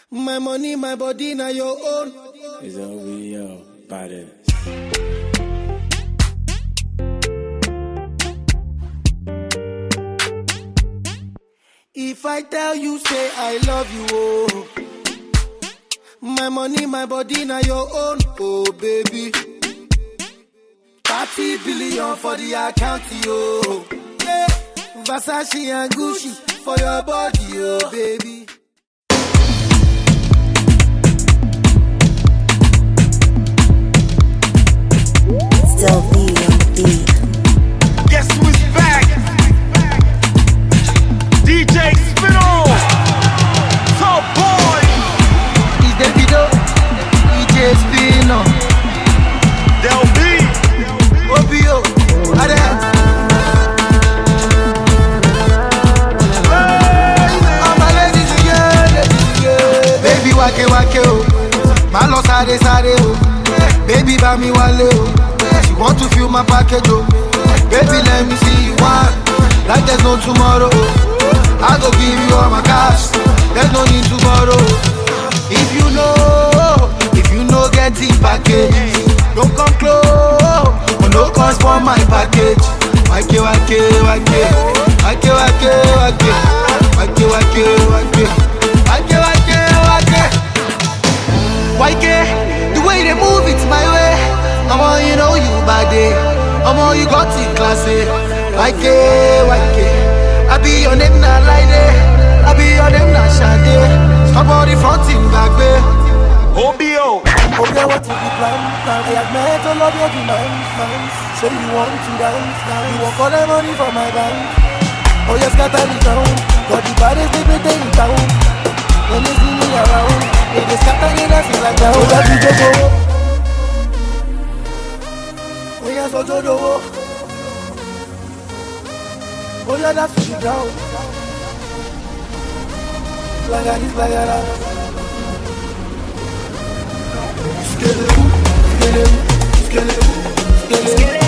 My money, my body, now your own. It's OVO, body. If I tell you, say I love you, oh. My money, my body, now your own, oh baby. 30 billion for the account, yo. Yeah. Versace and Gucci for your body, oh baby. Still be on the beat. Guess who is back? DJ Spittle. Top boy. It's Davido, DJ Spino, Del B. OBO, Ade. All my ladies again. Baby, wake, wake, oh. Malo sare, sare, oh. Baby, buy me wale, oh. She want to fill my package, oh. Baby, let me see you one. Like there's no tomorrow. I go give you all my cash. There's no need to borrow. If you know getting package, don't come close. No cost for my package. Wake, wake, wake, wake, wake, wake, wake, wake, wake, wake, wake. Wake, the way they move it's my way. I'm all you know you body. I'm all you got in class. Wake, wake. I be your name na Lide. I be your name na Shade. Stop all the fronting back there. OBO. Okay, what is the plan? I have met all of your demands. Say you want to dance. You want all the money from my bank. Oh, you scatter the town. Got the baddest people in town. When you see me around, they just scatter the dance like that. Oh, that's the go. Oh, yeah, so do. Oh, yeah, that's the ground. Like this, like that. Skeleton, skeleton, skeleton, skeleton.